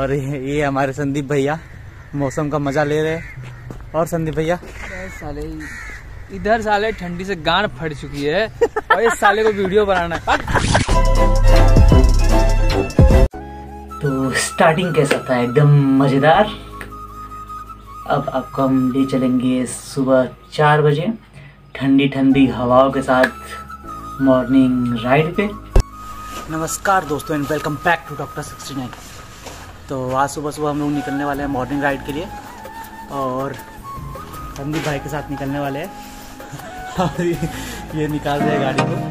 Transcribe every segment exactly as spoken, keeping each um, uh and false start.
और ये हमारे संदीप भैया मौसम का मजा ले रहे हैं। और संदीप भैया साले इधर साले ठंडी से गांड फट चुकी है और इस साले को वीडियो बनाना है। तो स्टार्टिंग कैसा था? एकदम मजेदार। अब आपको हम ले चलेंगे सुबह चार बजे ठंडी ठंडी हवाओं के साथ मॉर्निंग राइड पे। नमस्कार दोस्तों and welcome back to doctor sixty nine. तो आज सुबह सुबह हम लोग निकलने वाले हैं मॉर्निंग राइड के लिए और संदीप भाई के साथ निकलने वाले हैं और ये निकाल रहे हैं गाड़ी को।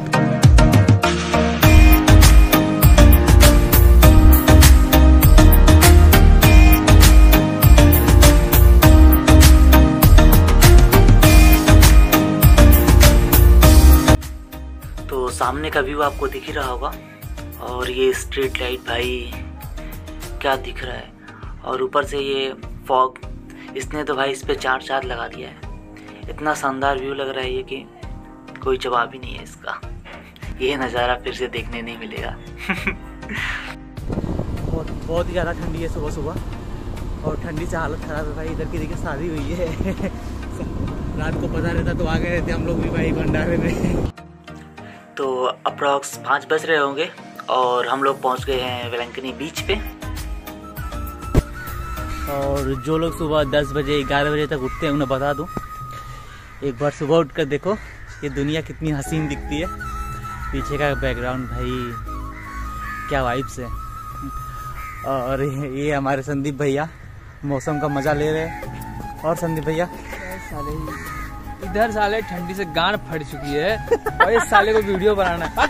तो सामने का व्यू आपको दिख ही रहा होगा और ये स्ट्रीट लाइट भाई क्या दिख रहा है, और ऊपर से ये फॉग, इसने तो भाई इस पे चार चार लगा दिया है। इतना शानदार व्यू लग रहा है ये कि कोई जवाब ही नहीं है इसका। ये नज़ारा फिर से देखने नहीं मिलेगा। बहुत बहुत ही ज़्यादा ठंडी है सुबह सुबह और ठंडी से हालत ख़राब है भाई। इधर की देखिए शादी हुई है। रात को पता रहता तो आ गए रहते हम लोग भी भाई भंडारे में। तो अप्रॉक्स पाँच बज रहे होंगे और हम लोग पहुंच गए हैं वेलंकनी बीच पे। और जो लोग सुबह दस बजे ग्यारह बजे तक उठते हैं उन्हें बता दूं, एक बार सुबह उठकर देखो ये दुनिया कितनी हसीन दिखती है। पीछे का बैकग्राउंड भाई क्या वाइब्स है। और ये हमारे संदीप भैया मौसम का मज़ा ले रहे हैं। और संदीप भैया साले इधर साले ठंडी से गांड फट चुकी है और इस साले को वीडियो बनाना है।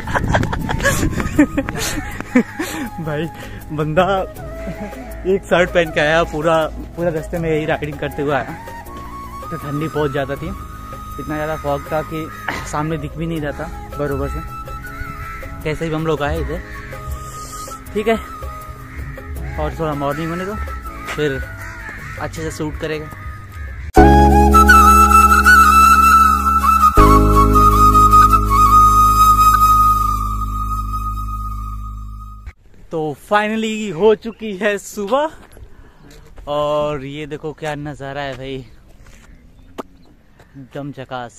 भाई बंदा एक शर्ट पहन के आया, पूरा पूरा रास्ते में यही राइडिंग करते हुए आया। तो ठंडी बहुत ज़्यादा थी, इतना ज़्यादा फॉग था कि सामने दिख भी नहीं रहा था बरोबर से। कैसे भी हम लोग आए इधर, ठीक है। और थोड़ा मॉर्निंग होने दो फिर अच्छे से शूट करेगा। तो फाइनली हो चुकी है सुबह और ये देखो क्या नज़ारा है भाई, एकदम झकास।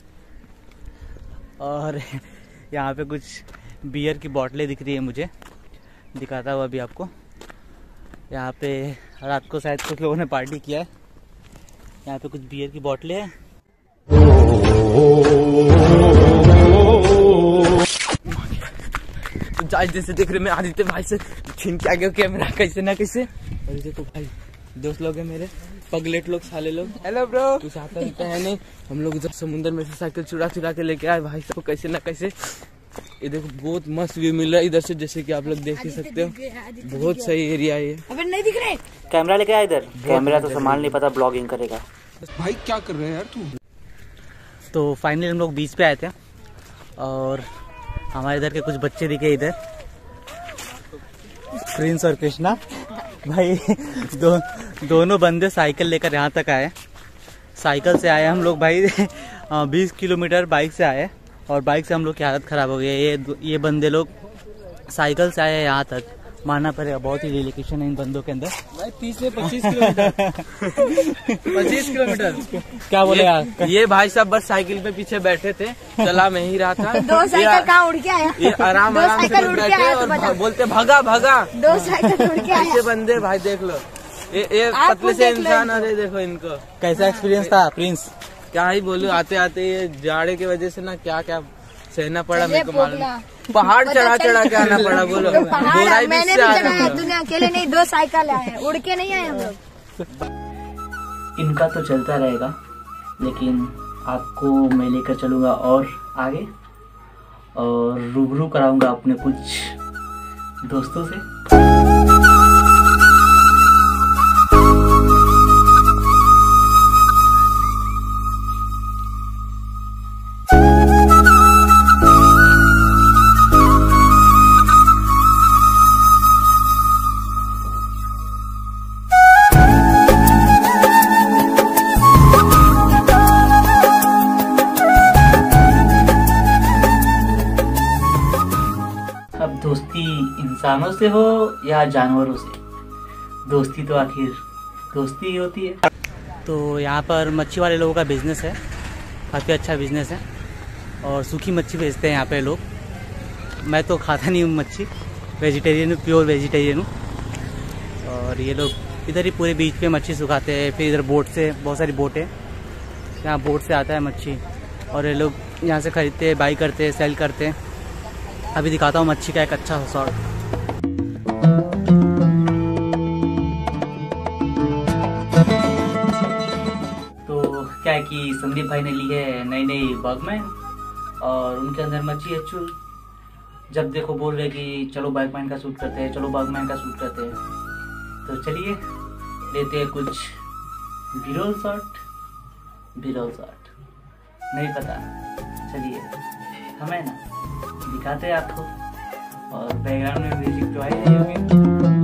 और यहाँ पे कुछ बियर की बोतलें दिख रही है मुझे, दिखाता हुआ अभी आपको। यहाँ पे रात को शायद कुछ लोगों ने पार्टी किया है। यहाँ पे कुछ बियर की बोतलें हैं। आज जैसे देख रहे मैं आदित्य भाई से छीन के आ गया कैमरा कैसे ना कैसे। और देखो भाई दोस्त लोग हैं मेरे, पगलेट लोग, साले लोग। Hello bro. कुछ आता है नहीं, हम लोग जब समुद्र में से साइकिल चुरा चुरा के लेके आए भाई सबको कैसे ना कैसे। ये देखो बहुत मस्त व्यू मिल रहा है इधर से, जैसे कि आप लोग देख ही सकते हो। बहुत सही एरिया है ये। अबे नहीं दिख रहे, कैमरा लेके आ इधर। कैमरा तो संभाल नहीं पता, ब्लॉगिंग करेगा भाई। क्या कर रहे हैं यार तू? तो फाइनली हम लोग बीच पे आए थे और हमारे इधर के कुछ बच्चे दिखे इधर, प्रिंस और कृष्णा भाई। दो, दोनों बंदे साइकिल लेकर यहाँ तक आए। साइकिल से आए हम लोग भाई बीस किलोमीटर बाइक से आए और बाइक से हम लोग की हालत ख़राब हो गई है। ये ये बंदे लोग साइकिल से आए यहाँ तक, मानना पड़ेगा बहुत ही डेडिकेशन है इन बंदों के अंदर भाई। तीस से पच्चीस किलोमीटर पच्चीस किलोमीटर क्या बोले यार। ये भाई साहब बस साइकिल पे पीछे बैठे थे, चला मैं ही रहा था। दो साइकिल कहाँ उड़ के आया? ये आराम आराम से बैठे और बोलते भगा भगा। दो साइकिल उड़ के आया। ऐसे बंदे भाई देख लो, ये ये पतले से इंसान। अरे देखो इनको कैसा एक्सपीरियंस था प्रिंस। क्या ही बोलूं, आते आते ये जाड़े की वजह से ना क्या क्या सहना पड़ा मेरे को मालूम। पहाड़ चढ़ा चढ़ा के आना पड़ा। बोलो पहाड़ मैंने भी चढ़ाया, तूने अकेले नहीं, दो साइकिल आए, उड़ के नहीं आए हम लोग। इनका तो चलता रहेगा, लेकिन आपको मैं लेकर चलूँगा और आगे और रूबरू कराऊंगा अपने कुछ दोस्तों से। दोस्ती इंसानों से हो या जानवरों से, दोस्ती तो आखिर दोस्ती ही होती है। तो यहाँ पर मच्छी वाले लोगों का बिज़नेस है, काफ़ी अच्छा बिज़नेस है और सूखी मच्छी बेचते हैं यहाँ पे लोग। मैं तो खाता नहीं हूँ मच्छी, वेजिटेरियन हूँ, प्योर वेजिटेरियन हूँ। और ये लोग इधर ही पूरे बीच पे मच्छी सुखाते हैं। फिर इधर बोट से, बहुत सारी बोटें, यहाँ बोट से आता है मच्छी और ये लोग यहाँ से खरीदते हैं, बाई करते हैं, सेल करते हैं। अभी दिखाता हूँ मच्छी का एक अच्छा शॉट। क्या है कि संदीप भाई ने ली है नई नई बर्गमैन और उनके अंदर मच्छी है चूर। जब देखो बोल रहे कि चलो बर्गमैन का शूट करते हैं, चलो बर्गमैन का शूट करते हैं। तो चलिए लेते हैं कुछ विरोल शॉट। विरोल शॉट नहीं पता, चलिए हमें ना दिखाते हैं आपको। और बैकग्राउंड में म्यूजिक तो आ ही होगी।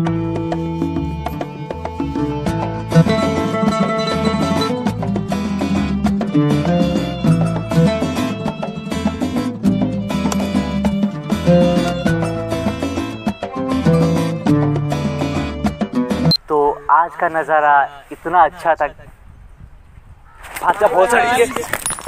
तो आज का नज़ारा इतना अच्छा था। भाषा बहुत सारी है।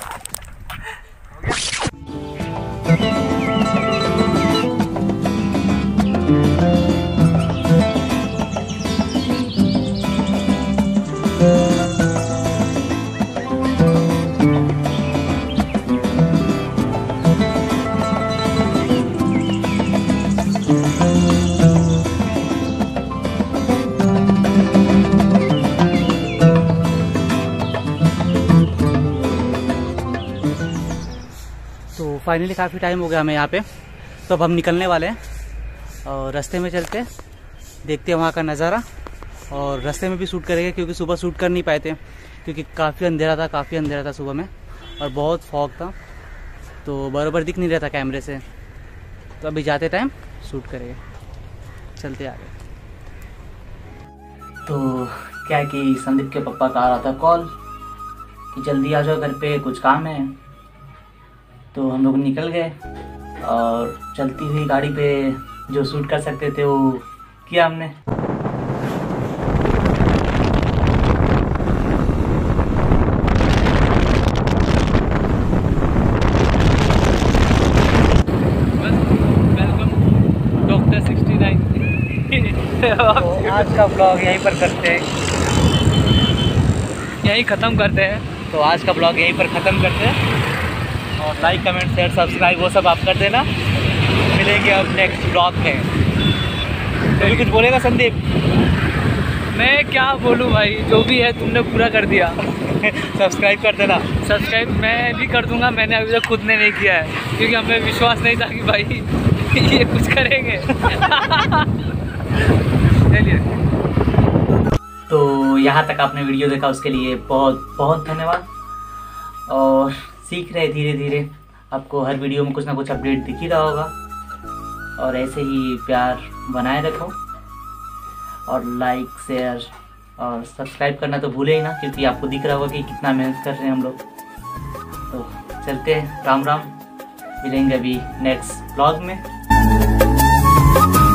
तो फाइनली काफ़ी टाइम हो गया हमें यहाँ पे, तो अब हम निकलने वाले हैं और रास्ते में चलते देखते हैं वहाँ का नज़ारा। और रास्ते में भी शूट करेंगे क्योंकि सुबह शूट कर नहीं पाए थे क्योंकि काफ़ी अंधेरा था, काफ़ी अंधेरा था सुबह में और बहुत फॉग था, तो बराबर दिख नहीं रहा था कैमरे से। तो अभी जाते टाइम शूट करेंगे, चलते आगे। तो क्या है कि संदीप के पापा का आ रहा था कॉल कि जल्दी आ जाओ घर पे, कुछ काम है। तो हम लोग निकल गए और चलती हुई गाड़ी पे जो शूट कर सकते थे वो किया हमने। Doctor sixty nine. तो आज का ब्लॉग यहीं पर करते हैं, यहीं ख़त्म करते हैं। तो आज का ब्लॉग यहीं पर ख़त्म करते हैं और लाइक कमेंट शेयर सब्सक्राइब वो सब आप कर देना। मिलेंगे अब नेक्स्ट ब्लॉग में। तो भी कुछ बोलेगा संदीप? मैं क्या बोलूँ भाई, जो भी है तुमने पूरा कर दिया। सब्सक्राइब कर देना। सब्सक्राइब मैं भी कर दूंगा, मैंने अभी तक खुद ने नहीं किया है क्योंकि हमें विश्वास नहीं था कि भाई ये कुछ करेंगे। चलिए, तो यहाँ तक आपने वीडियो देखा उसके लिए बहुत बहुत धन्यवाद। और सीख रहे धीरे धीरे, आपको हर वीडियो में कुछ ना कुछ अपडेट दिख ही रहा होगा और ऐसे ही प्यार बनाए रखो और लाइक शेयर और सब्सक्राइब करना तो भूले ही ना क्योंकि आपको दिख रहा होगा कि कितना मेहनत कर रहे हैं हम लोग। तो चलते हैं, राम राम। मिलेंगे अभी नेक्स्ट ब्लॉग में।